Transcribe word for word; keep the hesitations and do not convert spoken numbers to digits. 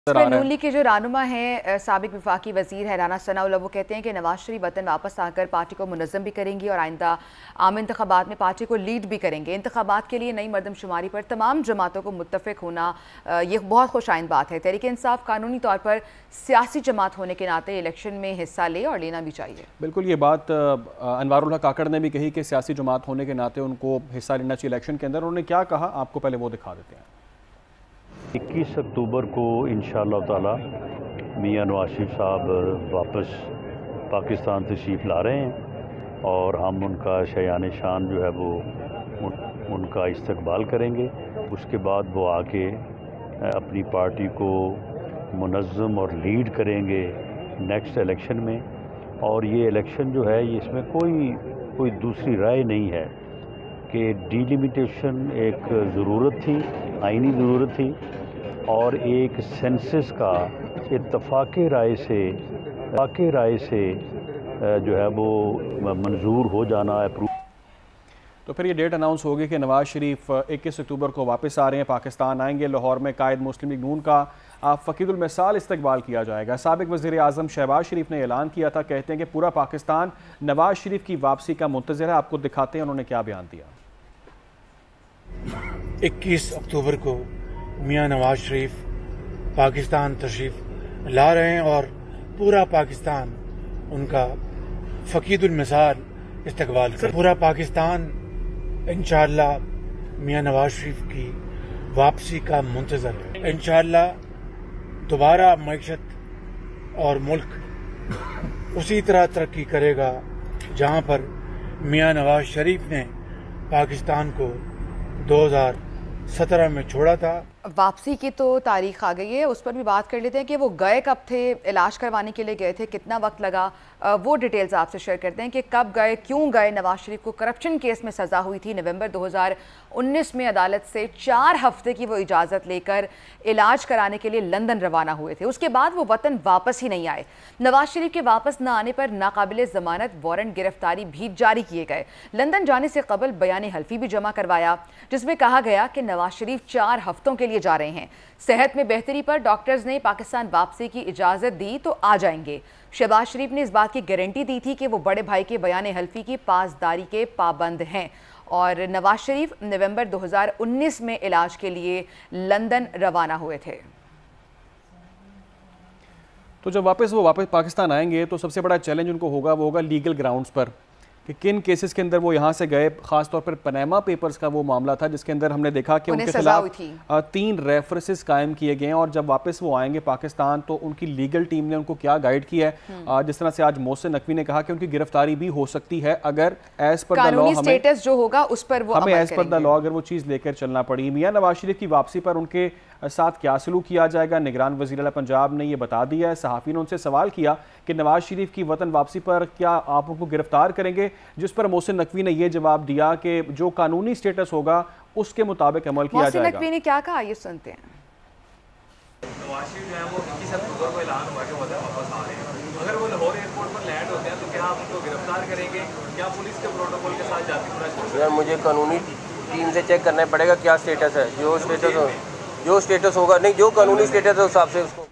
नून league के जो रहनुमा हैं साबिक वफाकी वजीर है राना सनाउल्लाह, वो कहते हैं कि नवाज शरीफ वतन वापस आकर पार्टी को मुनज़्ज़म भी करेंगी और आइंदा आम इंतखाबात में पार्टी को लीड भी करेंगे। इंतखाबात के लिए नई मरदमशुमारी पर तमाम जमातों को मुत्तफ़िक होना ये बहुत खुशाइंद बात है। तहरीक इंसाफ कानूनी तौर पर सियासी जमात होने के नाते इलेक्शन में हिस्सा ले और लेना भी चाहिए। बिल्कुल ये बात अनवारुल हक काकड़ ने भी कही कि सियासी जमात होने के नाते उनको हिस्सा लेना चाहिए इलेक्शन के अंदर। उन्होंने क्या कहा आपको पहले वो दिखा देते हैं। इक्कीस अक्टूबर को इंशाअल्लाह ताला मियां नवाज शरीफ साहब वापस पाकिस्तान तशरीफ़ ला रहे हैं और हम उनका शयान शान जो है वो उन, उनका इस्तकबाल करेंगे। उसके बाद वो आके अपनी पार्टी को मुनज़्ज़म और लीड करेंगे नेक्स्ट इलेक्शन में। और ये इलेक्शन जो है ये इसमें कोई कोई दूसरी राय नहीं है कि डिलिमिटेशन एक ज़रूरत थी, आइनी ज़रूरत थी और एक सेंसस का इत्तफ़ाक़े राय से इत्तफ़ाक़े राय से जो है वो मंजूर हो जाना अप्रूव। तो फिर ये डेट अनाउंस होगी कि नवाज शरीफ इक्कीस अक्टूबर को वापस आ रहे हैं, पाकिस्तान आएंगे। लाहौर में कायद मुस्लिम लीग नून का फ़कीदुल मिसाल इस्तकबाल किया जाएगा। साबिक वज़ीर आज़म शहबाज शरीफ ने ऐलान किया था, कहते हैं कि पूरा पाकिस्तान नवाज शरीफ की वापसी का मुंतज़िर है। आपको दिखाते हैं उन्होंने क्या बयान दिया। इक्कीस अक्टूबर को मियां नवाज शरीफ पाकिस्तान तशरीफ ला रहे हैं और पूरा पाकिस्तान उनका फ़कीदुल मिसाल इस्तकबाल कर पूरा पाकिस्तान इंशाअल्लाह मियां नवाज शरीफ की वापसी का मुंतज़र है। इंशाअल्लाह दोबारा मईशत और मुल्क उसी तरह तरक्की करेगा जहां पर मियां नवाज शरीफ ने पाकिस्तान को दो हज़ार सत्रह में छोड़ा था। वापसी की तो तारीख आ गई है, उस पर भी बात कर लेते हैं कि वो गए कब थे, इलाज करवाने के लिए गए थे, कितना वक्त लगा, वो डिटेल्स आपसे शेयर करते हैं कि कब गए, क्यों गए। नवाज शरीफ को करप्शन केस में सज़ा हुई थी नवंबर दो हज़ार उन्नीस में। अदालत से चार हफ्ते की वो इजाज़त लेकर इलाज कराने के लिए लंदन रवाना हुए थे। उसके बाद वो वतन वापस ही नहीं आए। नवाज शरीफ के वापस न आने पर नाकाबिले ज़मानत वारंट गिरफ्तारी भी जारी किए गए। लंदन जाने से कबल बयान हल्फी भी जमा करवाया जिसमें कहा गया कि नवाज शरीफ चार हफ्तों के लिए जा रहे हैं। सेहत में बेहतरी पर डॉक्टर्स ने पाकिस्तान वापसी की इजाजत दी तो आ जाएंगे। शहबाज शरीफ ने इस बात की गारंटी दी थी कि वो बड़े भाई के बयान हल्फी की पासदारी के पाबंद हैं। और नवाज शरीफ नवंबर दो हज़ार उन्नीस में इलाज के लिए लंदन रवाना हुए थे। तो जब वापस वो वापस पाकिस्तान आएंगे तो सबसे बड़ा चैलेंज उनको होगा वो होगा लीगल ग्राउंड्स पर कि किन केसेस के अंदर वो यहाँ से गए। खासतौर पर पनामा पेपर्स का वो मामला था जिसके अंदर हमने देखा कि उनके खिलाफ तीन रेफरेंसेस कायम किए गए हैं और जब वापस वो आएंगे पाकिस्तान तो उनकी लीगल टीम ने उनको क्या गाइड किया है। जिस तरह से आज मोहसिन नकवी ने कहा कि उनकी गिरफ्तारी भी हो सकती है अगर as per the law status जो होगा उस पर वो हमें एज पर द लॉ अगर वो चीज़ लेकर चलना पड़ी। मियां नवाज शरीफ की वापसी पर उनके साथ क्या सलूक किया जाएगा, निगरान वज़ीर आला पंजाब ने ये बता दिया है। सहाफ़ी ने उनसे सवाल किया कि नवाज शरीफ की वतन वापसी पर क्या आप उनको गिरफ्तार करेंगे, जिस पर मोहसिन नकवी ने यह जवाब दिया कि जो कानूनी स्टेटस होगा उसके मुताबिक अमल किया जाएगा। मोहसिन नकवी ने क्या कहा ये सुनते हैं। नवाज शरीफ जो है वो इक्कीस अक्टूबर को ऐलान हुआ कि वतन वापस आ रहे हैं। अगर वो लाहौर एयरपोर्ट पर लैंड होते हैं तो क्या आप उनको गिरफ्तार करेंगे, क्या पुलिस के प्रोटोकॉल के साथ जाती है? यार मुझे कानूनी टीम से चेक करना पड़ेगा क्या स्टेटस है। जो स्टेटस हो जो स्टेटस होगा नहीं जो कानूनी स्टेटस है उस हिसाब से उसको